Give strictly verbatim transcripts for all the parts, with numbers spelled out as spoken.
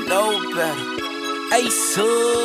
know better. Ace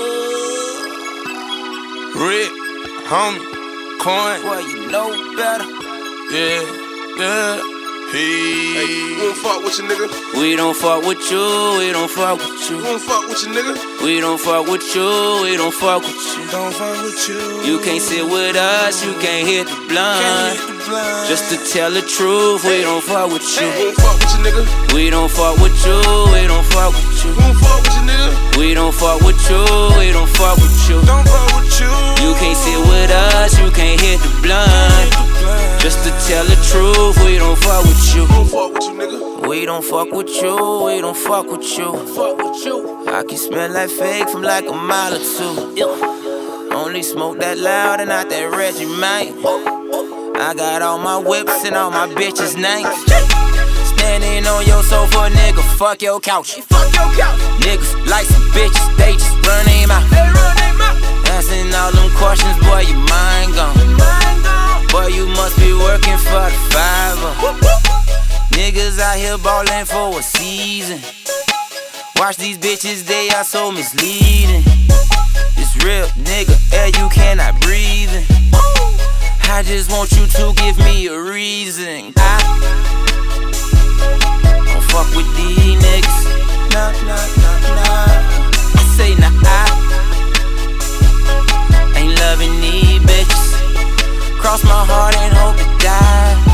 Rick, homie, coin. boy, you know better. Yeah, yeah. Hey. Hey, we don't fuck with you, nigga. We don't fuck with you, we don't fuck with We you. don't fuck with you, nigga. We don't fuck with you, we don't fuck with you. Don't fuck with you. You can't sit with us, you can't hit the Can't blunt. hit the blind. Just to tell the truth, we don't fuck with We you. don't fuck with you, nigga. We don't fuck with you, we don't fuck with you. We don't fuck with you, nigga. We don't fuck with you, we don't fuck with you. Don't fuck with you. You can't sit with us, you can't hit the blunt. Just to tell the truth, we don't fuck with you. We don't fuck with you, nigga. We don't fuck with you, we don't fuck with you. Fuck with you. I can smell like fake from like a mile or two. Only smoke that loud and not that Reggie, man. I got all my whips and all my bitches' names. Standing on your sofa, nigga, fuck your couch. Fuck your couch. Niggas like some bitches, they just run them out. Hey, run them out. Answering all them questions, boy, your mind gone. Mind gone. Boy, you must be working for the fiver. Niggas out here ballin' for a season. Watch these bitches, they are so misleading. It's real, nigga, air you cannot breathe in. I just want you to give me a reason. I don't fuck with these niggas. Nah, nah, nah, nah. I say nah, I ain't loving these bitches. Cross my heart and hope to die.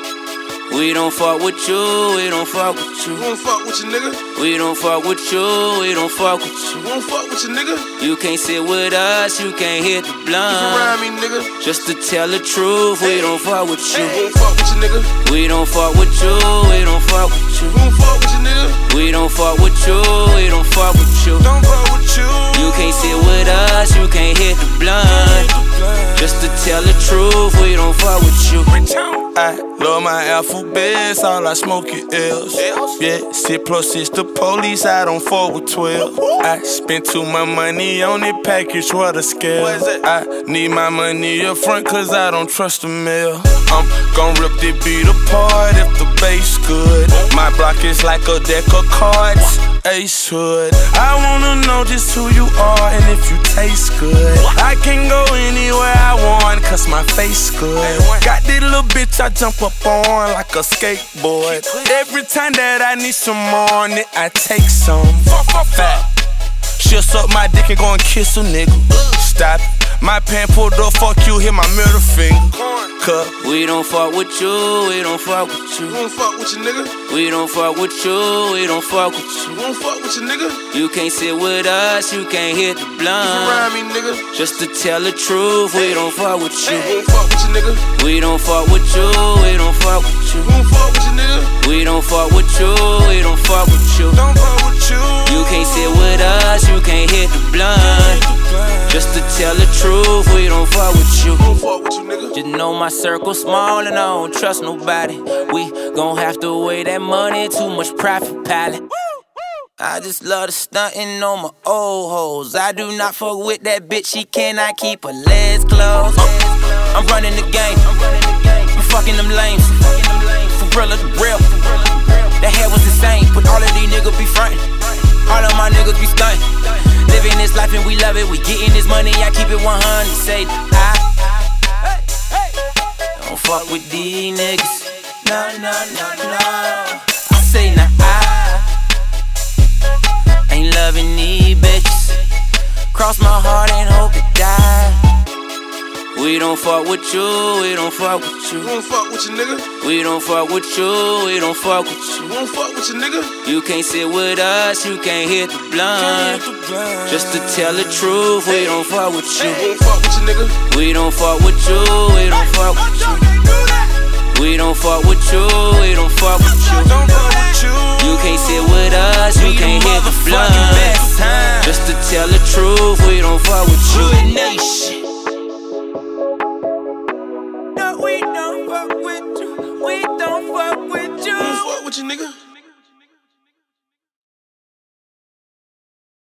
We don't fuck with you, we don't fuck with We you. don't fuck with you, nigga. We don't fuck with you, we don't fuck with We you. don't fuck with you, nigga. You can't sit with us, you can't hit the You blunt. around me, nigga. Just to tell the truth, we don't fuck with We you. don't fuck with you, nigga. We don't fuck with you, we don't fuck with you. We don't fuck with you, nigga. We don't fuck with you, we don't fuck with you. Don't fuck with you. You can't sit with us, you can't hit the blunt. Just to tell the truth, we don't fuck with you. I love my alphabets, all I smoke is L's. Yeah, six plus six the police, I don't fuck with twelve. I spent too much money on it package, what a scale. I need my money up front cause I don't trust the mail. I'm gon' rip the beat apart if the bass good. My block is like a deck of cards, Ace Hood. I wanna know just who you are and if you taste good. I can go anywhere I want cause my face good. Got this little bitch I jump up on like a skateboard. Every time that I need some on it, I take some. Fat. She'll suck my dick and go and kiss a nigga. Stop it. My pant pulled up, fuck you, hit my middle finger. Cup. We don't fuck with you, we don't fuck with We you. don't fuck with you, nigga. We don't fuck with you, we don't fuck with We you. don't fuck with you, nigga. You can't sit with us, you can't hit the You blunt. around me, nigga. Just to tell the truth, we don't fuck with We you. don't fuck with you, nigga. We don't fuck with you, we don't fuck with you. We don't fuck with you, nigga. We don't fuck with you, we don't fuck with you. Don't fuck with you. You can't sit with us, you can't hit the blunt. Just to tell the truth, we don't fuck with you. Don't fuck with you, nigga. Just know my circle small and I don't trust nobody. We gon' have to weigh that money, too much profit pilot. I just love the stuntin' on my old hoes. I do not fuck with that bitch, she cannot keep her legs closed. I'm running the game, I'm fucking them lames. For real, the real. That head was insane, but all of these niggas be frontin'. All of my niggas be stuntin'. Living this life and we love it, we getting this money, I keep it one hundred. Say I don't fuck with these niggas. No, no, no, no. I say nah, I ain't loving these bitches. Cross my heart and hope to die. We don't fuck with you, we don't fuck with We you. don't fuck with you, nigga. We don't fuck with you, we don't fuck with We you. don't fuck with you, nigga. You can't sit with us, you can't hit the Can't blunt. hit the blind. Just to tell the truth, we don't fuck with We you. don't fuck with you, nigga. We don't fuck with you, we don't fuck with you. We don't fuck with you, we don't fuck with you. Don't fuck with you. You can't sit with us, you can't hit the blunt. Just to tell the truth, we don't fuck with you.